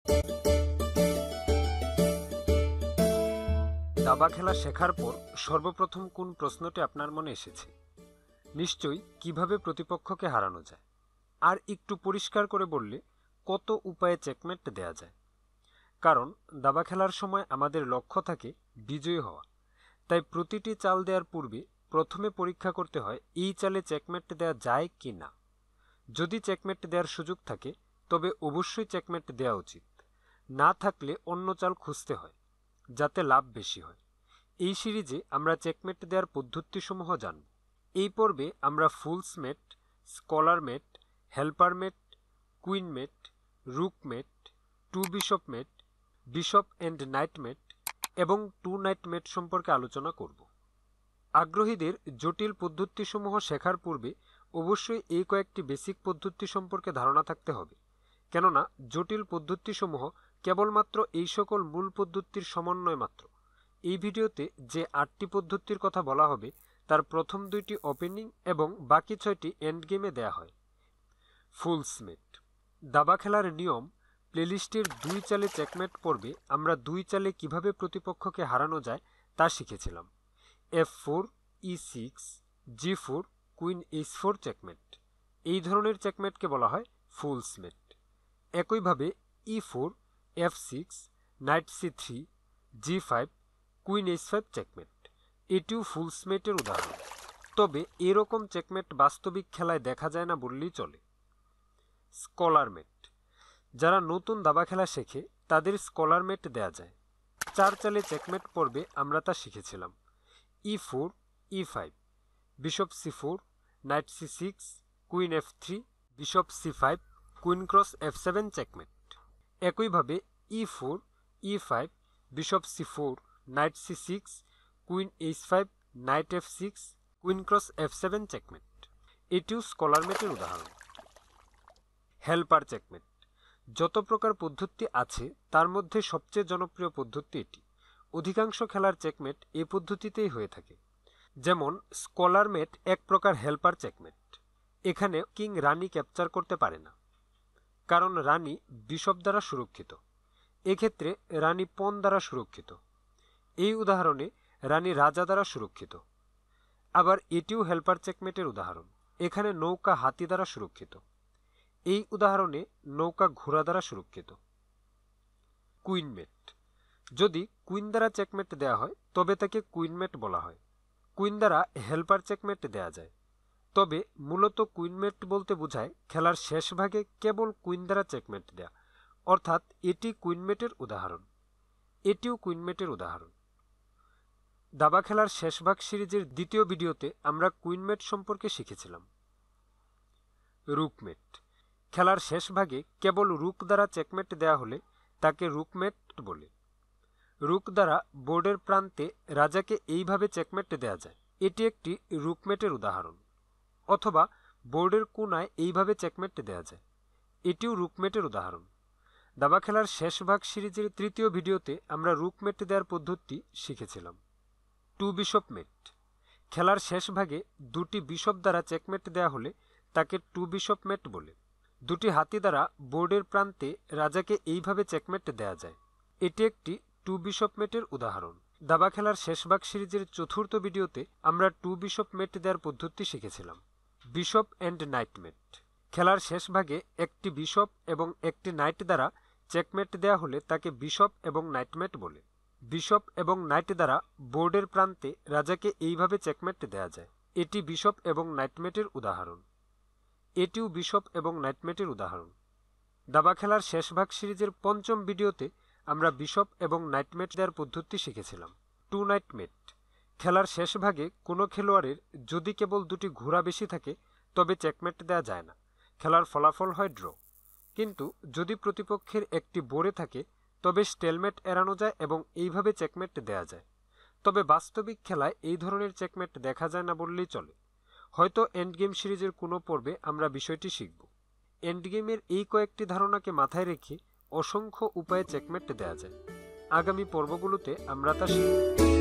দাবা খেলা শেখার পর সর্বপ্রথম কোন প্রশ্নটি আপনার মনে এসেছে? নিশ্চয়ই কিভাবে প্রতিপক্ষকে হারানো যায়। আর একটু পরিষ্কার করে বললে কত উপায়ে চেকমেট দেয়া যায়। কারণ দাবা খেলার সময় আমাদের লক্ষ্য থাকে বিজয়ী হওয়া, তাই প্রতিটি চাল দেওয়ার পূর্বে প্রথমে পরীক্ষা করতে হয় এই চালে চেকমেট দেওয়া যায় কি না। যদি চেকমেট দেওয়ার সুযোগ থাকে তবে অবশ্যই চেকমেট দেওয়া উচিত, না থাকলে অন্য চাল খুঁজতে হয় যাতে লাভ বেশি হয়। এই সিরিজে আমরা চেকমেট দেওয়ার পদ্ধতিসমূহ জানব। এই পর্বে আমরা fool's mate, scholar mate, helper mate, queen mate, rook mate, two bishop mate, bishop and knight mate এবং টু নাইট মেট সম্পর্কে আলোচনা করব। আগ্রহীদের জটিল পদ্ধতিসমূহ শেখার পূর্বে অবশ্যই এই কয়েকটি বেসিক পদ্ধতি সম্পর্কে ধারণা থাকতে হবে, কেননা জটিল পদ্ধতিসমূহ কেবলমাত্র এই সকল মূল পদ্ধতির সমন্বয় মাত্র। এই ভিডিওতে যে 8টি পদ্ধতির কথা বলা হবে তার প্রথম 2টি ওপেনিং এবং বাকি 6টি এন্ড গেমে দেয়া হয়। Fool's mate. দাবা খেলার নিয়ম প্লেলিস্টের 2 চালে চেকমেট পর্বে আমরা 2 চালে কিভাবে প্রতিপক্ষকে হারানো যায় তা শিখেছিলাম। F4, E6, G4, queen H4 checkmate. এই ধরনের চেকমেটকে বলা হয় ফুলস মেট। একইভাবে E4, F6, knight C3, G5, queen H5 checkmate. এটিও ফুলস মেটের উদাহরণ, তবে এরকম চেকমেট বাস্তবিক খেলায় দেখা যায় না বললেই চলে। Scholar mate. যারা নতুন দাবা খেলা শেখে তাদের স্কলার মেট দেয়া যায়। 4 চালে চেকমেট পর্বে আমরা তা শিখেছিলাম। E4, E5, bishop C4, knight C6, queen F3, bishop C5, queen cross F7 checkmate. একইভাবে E4, E5, bishop C4, knight C6, queen H5, knight F6, queen cross F7 checkmate. এটিও স্কলার মেটের উদাহরণ। Helper checkmate. যত প্রকার পদ্ধতি আছে তার মধ্যে সবচেয়ে জনপ্রিয় পদ্ধতি এটি। অধিকাংশ খেলার চেকমেট এই পদ্ধতিতেই হয়ে থাকে। যেমন স্কলার মেট এক প্রকার হেল্পার চেকমেট। এখানে কিং রানী ক্যাপচার করতে পারে না, কারণ রানী বিশপ দ্বারা সুরক্ষিত। এক্ষেত্রে রানী পণ দ্বারা সুরক্ষিত। এই উদাহরণে রানী রাজা দ্বারা সুরক্ষিত। আবার এটিও হেল্পার চেকমেটের উদাহরণ। এখানে নৌকা হাতি দ্বারা সুরক্ষিত। এই উদাহরণে নৌকা ঘোড়া দ্বারা সুরক্ষিত। Queen mate. যদি কুইন দ্বারা চেকমেট দেয়া হয় তবে তাকে কুইন মেট বলা হয়। কুইন দ্বারা হেল্পার চেকমেট দেয়া যায়, তবে মূলত কুইন মেট বলতে বোঝায় খেলার শেষ ভাগে কেবল কুইন দ্বারা চেকমেট দেয়া, অর্থাৎ এটি কুইন মেটের উদাহরণ। এটিও কুইন মেটের উদাহরণ। দাবা খেলার শেষ ভাগ সিরিজের 2য় ভিডিওতে আমরা কুইন মেট সম্পর্কে শিখেছিলাম। রুক মেট। খেলার শেষ ভাগে কেবল রুক দ্বারা চেকমেট দেয়া হলে তাকে রুক মেট বলে। রুক দ্বারা বোর্ডের প্রান্তে রাজাকে এইভাবে চেকমেট দেয়া যায়। এটি একটি রুকমেটের উদাহরণ। অথবা বোর্ডের কোনায় এইভাবে চেকমেট দেয়া যায়। এটিও রুকমেটের উদাহরণ। দাবা খেলার শেষ ভাগ সিরিজের 3য় ভিডিওতে আমরা রুকমেট দেওয়ার পদ্ধতি শিখেছিলাম। Two bishop mate. খেলার শেষ ভাগে 2টি বিশপ দ্বারা চেকমেট দেয়া হলে তাকে টু বিশপ মেট বলে। 2টি হাতি দ্বারা বোর্ডের প্রান্তে রাজাকে এইভাবে চেকমেট দেয়া যায়। এটি একটি টু বিশপ মেটের উদাহরণ। দাবা খেলার শেষ ভাগ সিরিজের 4র্থ ভিডিওতে আমরা টু বিশপ মেট দেওয়ার পদ্ধতি শিখেছিলাম। Bishop and knight mate. খেলার শেষ ভাগে একটি বিশপ এবং একটি নাইট দ্বারা চেকমেট দেয়া হলে তাকে বিশপ এবং নাইট মেট বলে। বিশপ এবং নাইট দ্বারা বোর্ডের প্রান্তে রাজাকে এইভাবে চেকমেট দেয়া যায়। এটি বিশপ এবং নাইট মেটের উদাহরণ। এটিও বিশপ এবং নাইট মেটের উদাহরণ। দাবা খেলার শেষ ভাগ সিরিজের 5ম ভিডিওতে আমরা বিশপ এবং নাইট মেট দেওয়ার পদ্ধতি শিখেছিলাম। Two knight mate. খেলার শেষ ভাগে কোনো খেলোয়াড়ের যদি কেবল 2টি ঘোড়া বেশি থাকে তবে চেকমেট দেওয়া যায় না। খেলার ফলাফল হয় ড্র। কিন্তু যদি প্রতিপক্ষের একটি বোড়ে থাকে তবে স্টেলমেট এড়ানো যায় এবং এইভাবে চেকমেট দেয়া যায়। তবে বাস্তবিক খেলায় এই ধরনের চেকমেট দেখা যায় না বললেই চলে। হয়তো এন্ড গেম সিরিজের কোনো পর্বে আমরা বিষয়টি শিখব। এন্ড গেমের এই কয়েকটি ধারণাকে মাথায় রেখে অসংখ্য উপায়ে চেকমেট দেয়া যায়। আগামী পর্বগুলোতে আমরা তা শিখব।